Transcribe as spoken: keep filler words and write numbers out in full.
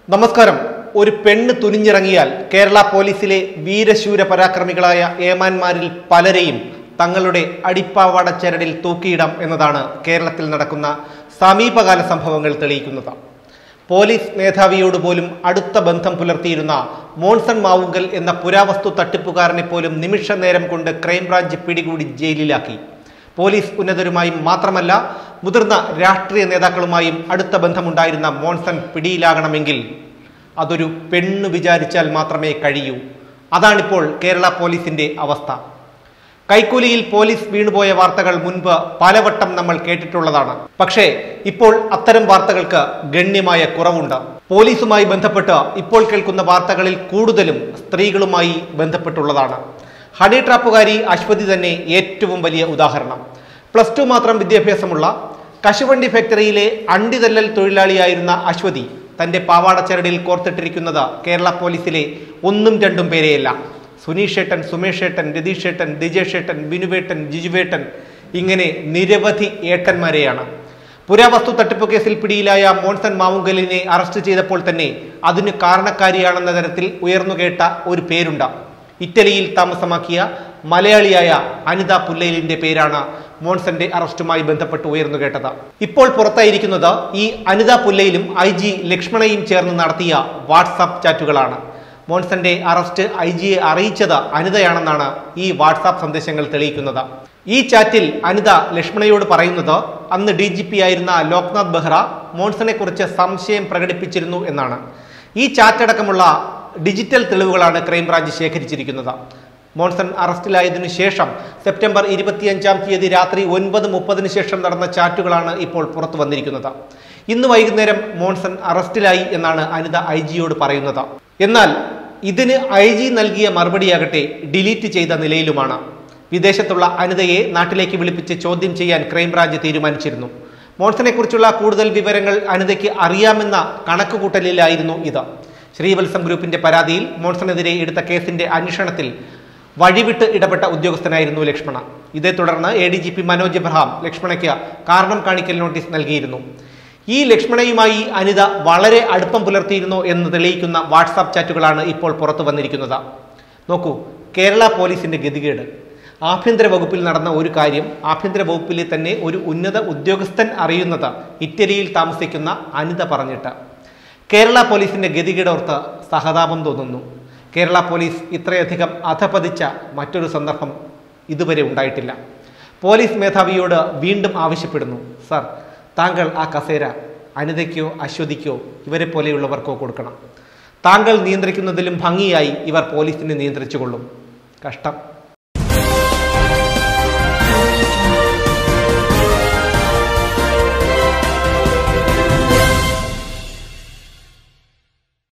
നമസ്കാരം. ഒരു പെണ്ണ് തുനിഞ്ഞിറങ്ങിയാൽ കേരള പോലീസിലെ വീരശൂര പരാക്രമികളായ ഏമാന്മാരിൽ പലരെയും തങ്ങളുടെ അടിപ്പാവാട ചരടിൽ തൂക്കിയിടാം എന്നതാണ് കേരളത്തിൽ നടക്കുന്ന സമീപകാല സംഭവങ്ങൾ തെളിയിക്കുന്നത്. പോലീസ് മേധാവിയോട് പോലും അടുത്ത ബന്ധം പുലർത്തിയിരുന്ന മോൺസൺ മാവുങ്കൽ എന്ന പുരാവസ്തു തട്ടിപ്പുകാരനെ പോലും നിമിഷ നേരം കൊണ്ട് ക്രൈംബ്രാഞ്ച് പിടികൂടി ജയിലിലാക്കി. പോലീസ് ഉന്നതരുമായും മാത്രമല്ല മുതിർന്ന രാഷ്ട്രീയ നേതാക്കളുമായും അടുത്ത ബന്ധമുണ്ടായിരുന്ന മോൺസൺ പിടിയിലാകണമെങ്കിൽ അതൊരു പെണ്ണു വിചാരിച്ചാൽ മാത്രമേ കഴിയൂ. അതാണിപ്പോൾ കേരള പോലീസിന്റെ അവസ്ഥ. കൈക്കൂലിയിൽ പോലീസ് വീണുപോയ വാർത്തകൾ മുൻപ് പലവട്ടം നമ്മൾ കേട്ടിട്ടുള്ളതാണ്. പക്ഷേ ഇപ്പോൾ അത്തരം വാർത്തകൾക്ക് ഗണ്യമായ കുറവുണ്ട്. പോലീസുമായി ബന്ധപ്പെട്ട് ഇപ്പോൾ കേൾക്കുന്ന വാർത്തകളിൽ കൂടുതലും സ്ത്രീകളുമായി ബന്ധപ്പെട്ടുള്ളതാണ്. ഹണി ട്രാപ്പുകാരി അശ്വതി തന്നെ ഏറ്റവും വലിയ ഉദാഹരണം. പ്ലസ് ടു മാത്രം വിദ്യാഭ്യാസമുള്ള കശുവണ്ടി ഫാക്ടറിയിലെ അണ്ടിതല്ലൽ തൊഴിലാളിയായിരുന്ന അശ്വതി തന്റെ പാവാടച്ചരടിൽ കോർത്തിട്ടിരിക്കുന്നത് കേരള പോലീസിലെ ഒന്നും രണ്ടും പേരെയല്ല. സുനീഷേട്ടൻ, സുമേഷേട്ടൻ, രതീഷേട്ടൻ, ദിജേഷേട്ടൻ, ബിനുവേട്ടൻ, ജിജുവേട്ടൻ, ഇങ്ങനെ നിരവധി ഏട്ടന്മാരെയാണ്. പുരാവസ്തു തട്ടിപ്പ് കേസിൽ പിടിയിലായ മോൺസൺ മാവുങ്കലിനെ അറസ്റ്റ് ചെയ്തപ്പോൾ തന്നെ അതിന് കാരണക്കാരിയാണെന്ന തരത്തിൽ ഉയർന്നുകേട്ട ഒരു പേരുണ്ട്. ഇറ്റലിയിൽ താമസമാക്കിയ മലയാളിയായ അനിത പുല്ലയിലിന്റെ പേരാണ് മോൺസന്റെ അറസ്റ്റുമായി ബന്ധപ്പെട്ട് ഉയർന്നു കേട്ടത്. ഇപ്പോൾ പുറത്തായിരിക്കുന്നത് ഈ അനിത പുല്ലയിലും ഐ ജി ലക്ഷ്മണയും ചേർന്ന് നടത്തിയ വാട്സാപ്പ് ചാറ്റുകളാണ്. മോൺസന്റെ അറസ്റ്റ് ഐ ജിയെ അറിയിച്ചത് അനിതയാണെന്നാണ് ഈ വാട്സാപ്പ് സന്ദേശങ്ങൾ തെളിയിക്കുന്നത്. ഈ ചാറ്റിൽ അനിത ലക്ഷ്മണയോട് പറയുന്നത് അന്ന് ഡി ജി പി ആയിരുന്ന ലോക്നാഥ് ബെഹ്റ മോൺസനെ കുറിച്ച് സംശയം പ്രകടിപ്പിച്ചിരുന്നു എന്നാണ്. ഈ ചാറ്റടക്കമുള്ള ഡിജിറ്റൽ തെളിവുകളാണ് ക്രൈംബ്രാഞ്ച് ശേഖരിച്ചിരിക്കുന്നത്. മോൺസൺ അറസ്റ്റിലായതിനു ശേഷം സെപ്റ്റംബർ ഇരുപത്തിയഞ്ചാം തീയതി രാത്രി ഒൻപത് മുപ്പതിന് ശേഷം നടന്ന ചാറ്റുകളാണ് ഇപ്പോൾ പുറത്തു വന്നിരിക്കുന്നത്. ഇന്ന് വൈകുന്നേരം മോൺസൺ അറസ്റ്റിലായി എന്നാണ് അനിത ഐ ജിയോട് പറയുന്നത്. എന്നാൽ ഇതിന് ഐ ജി നൽകിയ മറുപടിയാകട്ടെ ഡിലീറ്റ് ചെയ്ത നിലയിലുമാണ്. വിദേശത്തുള്ള അനിതയെ നാട്ടിലേക്ക് വിളിപ്പിച്ച് ചോദ്യം ചെയ്യാൻ ക്രൈംബ്രാഞ്ച് തീരുമാനിച്ചിരുന്നു. മോൺസനെ കുറിച്ചുള്ള കൂടുതൽ വിവരങ്ങൾ അനിതയ്ക്ക് അറിയാമെന്ന കണക്കുകൂട്ടലിലായിരുന്നു ഇത്. ശ്രീവത്സം ഗ്രൂപ്പിന്റെ പരാതിയിൽ മോൺസണെതിരെ എടുത്ത കേസിന്റെ അന്വേഷണത്തിൽ വഴിവിട്ട് ഇടപെട്ട ഉദ്യോഗസ്ഥനായിരുന്നു ലക്ഷ്മണ. ഇതേ തുടർന്ന് A D G P Manoj Abraham ലക്ഷ്മണയ്ക്ക് കാരണം കാണിക്കൽ നോട്ടീസ് നൽകിയിരുന്നു. ഈ ലക്ഷ്മണയുമായി അനിത വളരെ അടുപ്പം പുലർത്തിയിരുന്നു എന്ന് തെളിയിക്കുന്ന വാട്സാപ്പ് ചാറ്റുകളാണ് ഇപ്പോൾ പുറത്തു വന്നിരിക്കുന്നത്. നോക്കൂ, കേരള പോലീസിന്റെ ഗതികേട്. ആഭ്യന്തര വകുപ്പിൽ നടന്ന ഒരു കാര്യം ആഭ്യന്തര വകുപ്പിലെ തന്നെ ഒരു ഉന്നത ഉദ്യോഗസ്ഥൻ അറിയുന്നത് ഇറ്റലിയിൽ താമസിക്കുന്ന അനിത പറഞ്ഞിട്ട്. കേരള പോലീസിന്റെ ഗതികേടോർത്ത് സഹതാപം തോന്നുന്നു. കേരള പോലീസ് ഇത്രയധികം അധപതിച്ച മറ്റൊരു സന്ദർഭം ഇതുവരെ ഉണ്ടായിട്ടില്ല. പോലീസ് മേധാവിയോട് വീണ്ടും ആവശ്യപ്പെടുന്നു, സർ, താങ്കൾ ആ കസേര അനിതയ്ക്കോ അശ്വതിക്കോ ഇവരെ പോലെയുള്ളവർക്കോ കൊടുക്കണം. താങ്കൾ നിയന്ത്രിക്കുന്നതിലും ഭംഗിയായി ഇവർ പോലീസിനെ നിയന്ത്രിച്ചുകൊള്ളും. കഷ്ടം.